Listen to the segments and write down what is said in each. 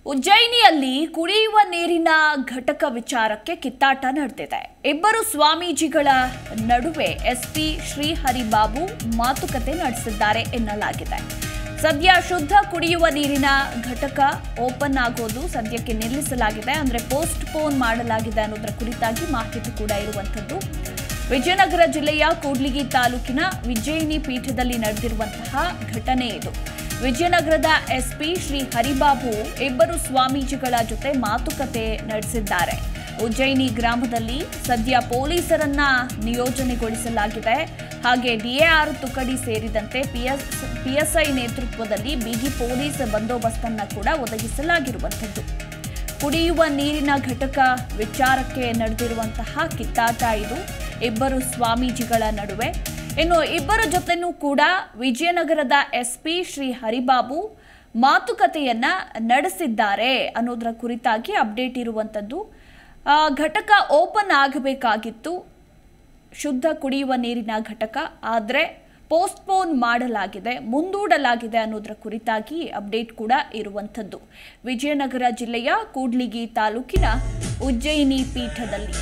ಉಜ್ಜಯಿನಿಯಲ್ಲಿ ಕುಡಿಯುವ ನೀರಿನ ಘಟಕ ವಿಚಾರಕ್ಕೆ ಕಿತ್ತಾಟ ನಡೆದಿದೆ. ಇಬ್ಬರು ಸ್ವಾಮೀಜಿಗಳ ನಡುವೆ ಎಸ್ಪಿ ಶ್ರೀಹರಿಬಾಬು ಮಾತುಕತೆ ನಡೆಸಿದ್ದಾರೆ ಎನ್ನಲಾಗಿದೆ. ಸದ್ಯ ಶುದ್ಧ ಕುಡಿಯುವ ನೀರಿನ ಘಟಕ ಓಪನ್ ಆಗೋದು ಸದ್ಯಕ್ಕೆ ನಿಲ್ಲಿಸಲಾಗಿದೆ, ಅಂದ್ರೆ ಪೋಸ್ಟ್ ಪೋನ್ ಮಾಡಲಾಗಿದೆ ಅನ್ನೋದರ ಕುರಿತಾಗಿ ಮಾಹಿತಿ ಕೂಡ ಇರುವಂತದ್ದು. ವಿಜಯನಗರ ಜಿಲ್ಲೆಯ ಕೂಡ್ಲಿಗಿ ತಾಲೂಕಿನ ಉಜ್ಜಯಿನಿ ಪೀಠದಲ್ಲಿ ನಡೆದಿರುವಂತಹ ಘಟನೆ ಇದು. ವಿಜಯನಗರದ ಎಸ್ಪಿ ಶ್ರೀ ಹರಿಬಾಬು ಇಬ್ಬರು ಸ್ವಾಮೀಜಿಗಳ ಜೊತೆ ಮಾತುಕತೆ ನಡೆಸಿದ್ದಾರೆ. ಉಜ್ಜಯಿನಿ ಗ್ರಾಮದಲ್ಲಿ ಸದ್ಯ ಪೊಲೀಸರನ್ನ ನಿಯೋಜನೆಗೊಳಿಸಲಾಗಿದೆ. ಹಾಗೆ ಡಿಎಆರ್ ತುಕಡಿ ಸೇರಿದಂತೆ ಪಿಎಸ್ಐ ನೇತೃತ್ವದಲ್ಲಿ ಬಿಗಿ ಪೊಲೀಸ್ ಬಂದೋಬಸ್ತನ್ನ ಕೂಡ ಒದಗಿಸಲಾಗಿರುವಂಥದ್ದು. ಕುಡಿಯುವ ನೀರಿನ ಘಟಕ ವಿಚಾರಕ್ಕೆ ನಡೆದಿರುವಂತಹ ಕಿತ್ತಾಟ ಇದು ಇಬ್ಬರು ಸ್ವಾಮೀಜಿಗಳ ನಡುವೆ. ಇನ್ನು ಇಬ್ಬರ ಜೊತೆನೂ ಕೂಡ ವಿಜಯನಗರದ ಎಸ್ಪಿ ಶ್ರೀ ಹರಿಬಾಬು ಮಾತುಕತೆಯನ್ನ ನಡೆಸಿದ್ದಾರೆ ಅನ್ನೋದರ ಕುರಿತಾಗಿ ಅಪ್ಡೇಟ್ ಇರುವಂಥದ್ದು. ಘಟಕ ಓಪನ್ ಆಗಬೇಕಾಗಿತ್ತು, ಶುದ್ಧ ಕುಡಿಯುವ ನೀರಿನ ಘಟಕ, ಆದರೆ ಪೋಸ್ಟ್ಪೋನ್ ಮಾಡಲಾಗಿದೆ, ಮುಂದೂಡಲಾಗಿದೆ ಅನ್ನೋದರ ಕುರಿತಾಗಿ ಅಪ್ಡೇಟ್ ಕೂಡ ಇರುವಂಥದ್ದು. ವಿಜಯನಗರ ಜಿಲ್ಲೆಯ ಕೂಡ್ಲಿಗಿ ತಾಲೂಕಿನ ಉಜ್ಜಯಿನಿ ಪೀಠದಲ್ಲಿ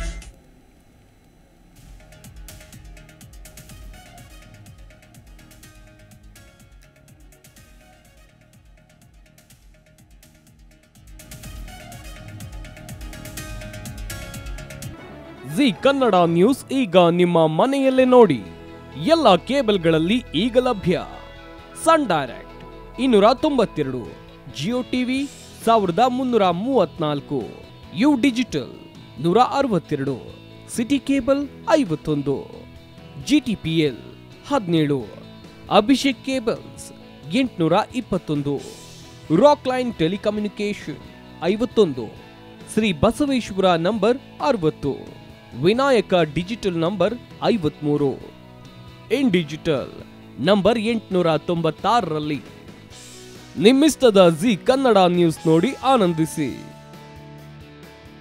ಜಿ ಕನ್ನಡ ನ್ಯೂಸ್ ಈಗ ನಿಮ್ಮ ಮನೆಯಲ್ಲೇ ನೋಡಿ. ಎಲ್ಲ ಕೇಬಲ್ಗಳಲ್ಲಿ ಈಗ ಲಭ್ಯ. Sun Direct 292, Jio TV 1334, U digital 162, city cable 51, GTPL 17, Abhishek cables 821, rock line telecommunication 51, Shri Basaveshwara number 60, Vinayaka digital number 53, in digital number 896ರಲ್ಲಿ. ನಿಮ್ಮಿಸ್ತದ ಜಿ ಕನ್ನಡ ನ್ಯೂಸ್ ನೋಡಿ ಆನಂದಿಸಿ.